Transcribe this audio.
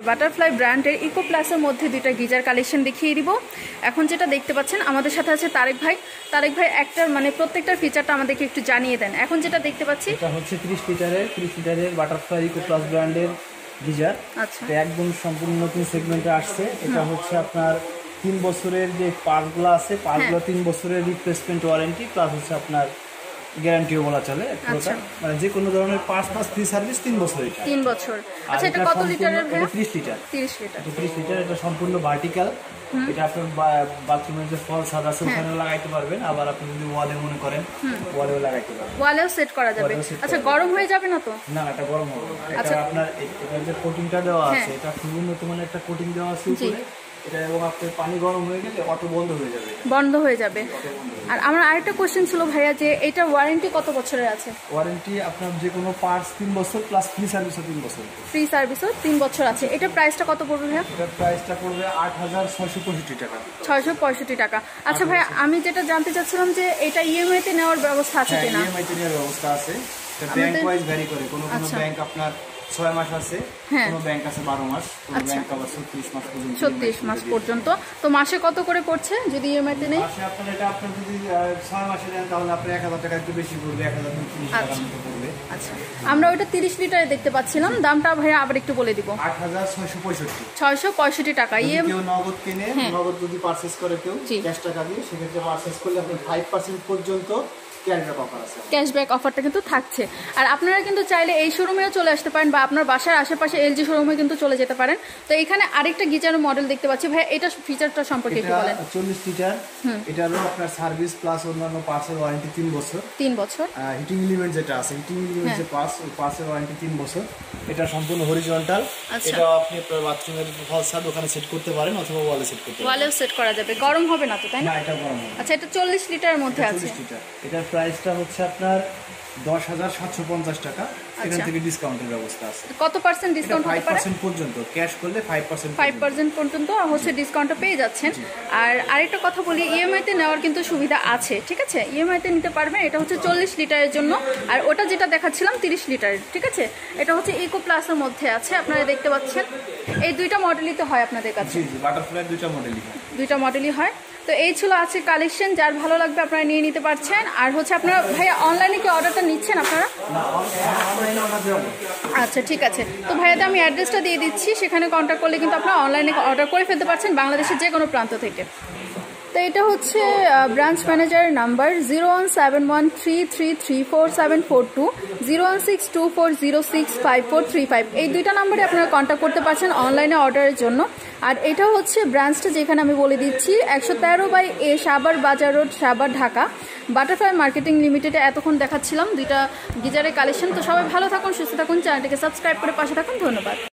Butterfly ব্র্যান্ডের eco প্লাসের মধ্যে দুইটা গিজার কালেকশন দেখিয়ে দিব। এখন যেটা দেখতে পাচ্ছেন আমাদের সাথে আছে তারেক ভাই। তারেক ভাই একটার মানে প্রত্যেকটার ফিচারটা আমাদেরকে একটু জানিয়ে দেন। এখন যেটা দেখতে পাচ্ছি এটা হচ্ছে 30 লিটারের বাটারফ্লাই ইকো প্লাস ব্র্যান্ডের গিজার। আচ্ছা, এটা একদম সম্পূর্ণ নতুন সেগমেন্টে আসছে। এটা হচ্ছে আপনার 3 বছরের যে পার্টগুলো আছে, পার্টগুলো 3 বছরের রিপ্লেসমেন্ট ওয়ারেন্টি প্লাস হচ্ছে আপনার গ্যারান্টিও বলা চলে। মানে যে কোনো ধরনের পার্টস প্লাস ফ্রি সার্ভিস 3 বছর। এটা 3 বছর। আচ্ছা, এটা কত লিটারের ভাই? 30 লিটার। 30 লিটার। 30 লিটার। এটা সম্পূর্ণ ভার্টিক্যাল। এটা আপনার বাথরুমের যে ফল ছাদ আছে ওখানেও লাগাইতে পারবেন, আবার আপনি যদি ওয়ালে মনে করেন ওয়ালেও লাগাইতে পারবেন। ওয়ালেও সেট করা যাবে। আচ্ছা, গরম হয়ে যাবে না তো? না, এটা গরম হবে না। এটা আপনার এটা যে কোটিংটা দেওয়া আছে, এটা খুব উন্নত মানের একটা কোটিং দেওয়া আছে উপরে। এটা এবং আপনার পানি গরম হয়ে গেলে অটো বন্ধ হয়ে যাবে। বন্ধ হয়ে যাবে। আর আমার আরেকটা কোশ্চেন ছিল ভাইয়া, যে এটা ওয়ারেন্টি কত বছরের আছে? ওয়ারেন্টি আপনার যে কোনো পার্টস 3 বছর প্লাস ফ্রি সার্ভিসও 3 বছর। ফ্রি সার্ভিসও 3 বছর আছে। এটা প্রাইসটা কত পড়বে ভাইয়া? এটা প্রাইসটা পড়বে 8665 টাকা। 665 টাকা। আচ্ছা ভাইয়া, আমি যেটা জানতে চাচ্ছিলাম যে এটা ইএমআই তে নেওয়ার ব্যবস্থা আছে কিনা? ইএমআই তে নেওয়ার ব্যবস্থা আছে। এটা ব্যাংক ওয়াইজ ভ্যারি করে। কোনো ব্যাংক আপনার 6 মাস আছে, কোনো ব্যাংক আছে 12 মাস, কোনো ব্যাংক আবার 36 মাস পর্যন্ত। 36 মাস পর্যন্ত। তো মাসে কত করে পড়ছে যদি ইএমআই তে নেই? মাসে আপনার এটা আপনার যদি 6 মাসে নেন তাহলে আপনার 1000 টাকা একটু বেশি পড়বে, 1030 টাকা মতো পড়বে। আচ্ছা, আমরা ওটা 30 লিটারে দেখতে পাচ্ছিলাম। দামটা ভাইয়া আবার একটু বলে দিব। 8665। 665 টাকা। কেউ নগদ কিনে, নগদ যদি পারচেজ করে কেউ ক্যাশ টাকা দিয়ে, সেক্ষেত্রে পারচেজ করলে আপনি 5% পর্যন্ত ক্যাশব্যাক অফারটা কিন্তু থাকছে। আর আপনারা কিন্তু চাইলে এই শোরুমেও চলে আসতে পারেন বা আপনার বাসার আশেপাশে এলজি শোরুমে কিন্তু চলে যেতে পারেন। তো এখানে আরেকটা গিজার মডেল দেখতে পাচ্ছি ভাই, এটা ফিচারটা সম্পর্কে একটু বলেন। 40 লিটার। এটারও আপনার সার্ভিস প্লাস অন্যান্য পার্টসের ওয়ারেন্টি 3 বছর। 3 বছর। হিটিং এলিমেন্ট যেটা আছে, হিটিং এলিমেন্ট যে পার্টস, ওই পার্টসের ওয়ারেন্টি 3 বছর। এটা সম্পূর্ণ হরিজন্টাল। এটা আপনি আপনার বাথরুমের ফল ছাদ ওখানে সেট করতে পারেন অথবা ওয়ালে সেট করতে পারেন। ওয়ালেও সেট করা যাবে। গরম হবে না তো, তাই না? না, এটা গরম হবে। আচ্ছা, এটা 40 লিটারের মধ্যে আছে। 40 লিটার। এটার প্রাইসটা হচ্ছে আপনার 10,750 টাকা। এখান থেকে ডিসকাউন্টের ব্যবস্থা আছে। কত পার্সেন্ট ডিসকাউন্ট হতে পারে? 5% পর্যন্ত। ক্যাশ করলে 5% পর্যন্ত হচ্ছে ডিসকাউন্টটা পেয়ে যাচ্ছেন। আর আরেকটা কথা বলি, ইএমআই তে নেওয়ার কিন্তু সুবিধা আছে, ঠিক আছে? ইএমআই তে নিতে পারবেন। এটা হচ্ছে 40 লিটারের জন্য, আর ওটা যেটা দেখাচ্ছিলাম 30 লিটারের, ঠিক আছে? এটা হচ্ছে ইকো প্লাসের মধ্যে আছে, আপনারা দেখতে পাচ্ছেন। এই দুইটা মডেলই তো হয় আপনাদের কাছে? জি, বাটারফ্লাই দুইটা মডেলই হয়। দুইটা মডেলই হয়। তো এই ছিল আছে কালেকশন, যার ভালো লাগবে আপনারা নিয়ে নিতে পারছেন। আর হচ্ছে আপনারা ভাইয়া অনলাইনে কি অর্ডারটা নিচ্ছেন আপনারা? আচ্ছা, ঠিক আছে। তো ভাইয়াতে আমি অ্যাড্রেসটা দিয়ে দিচ্ছি, সেখানে কন্ট্যাক্ট করলে কিন্তু আপনারা অনলাইনে অর্ডার করে ফেলতে পারছেন বাংলাদেশের যে কোনো প্রান্ত থেকে। তো এটা হচ্ছে ব্রাঞ্চ ম্যানেজারের নাম্বার 017133344742, 0162406545। এই দুইটা নাম্বারে আপনারা কন্ট্যাক্ট করতে পারছেন অনলাইনে অর্ডারের জন্য। আর এটা হচ্ছে ব্রাঞ্চটা যেখানে আমি বলে দিচ্ছি, 113/A Savar Bazar road, Savar, Dhaka. Butterfly marketing লিমিটেডে এতক্ষণ দেখাচ্ছিলাম দুইটা গিজারের কালেকশন। তো সবাই ভালো থাকুন, সুস্থ থাকুন, চ্যানেলটাকে সাবস্ক্রাইব করে পাশে থাকুন। ধন্যবাদ।